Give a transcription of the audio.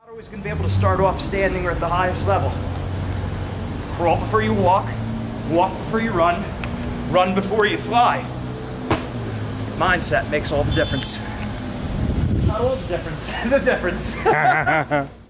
Always going to be able to start off standing or at the highest level. Crawl before you walk, walk before you run, run before you fly. Mindset makes all the difference. Not all the difference, the difference.